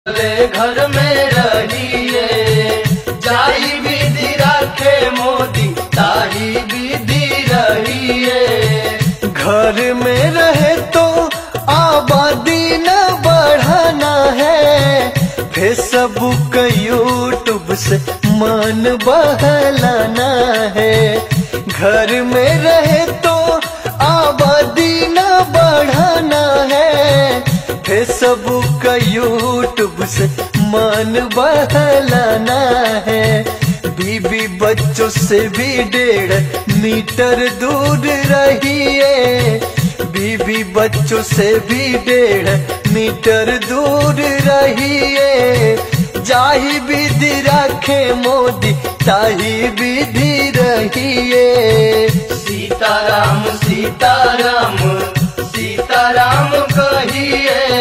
घर में रहिए, जाई विधि रखे मोदी ताही विधि रहिए। घर में रहे तो आबादी न बढ़ाना है, फेसबुक यूट्यूब से मन बहलाना है। घर में रहे तो आबादी न बढ़ाना है, फेसबुक यूट्यूब से मन बहलाना है। बीवी बच्चों से भी 1.5 मीटर दूर रहिए, बीवी बच्चों से भी 1.5 मीटर दूर रहिए। जाही विधि रखे मोदी ताही विधि रहिए। सीताराम सीताराम सीताराम कहिए।